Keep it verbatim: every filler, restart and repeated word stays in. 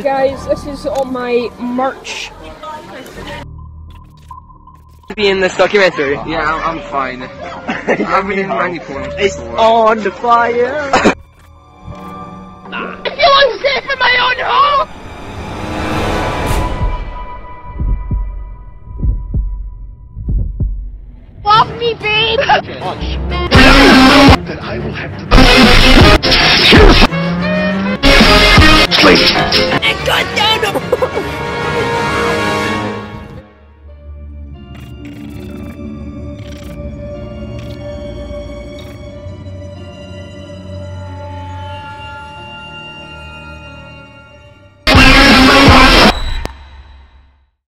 guys, this is all my merch. Be in this documentary. Yeah, I'm, I'm fine. I've been in many points. It's on the fire.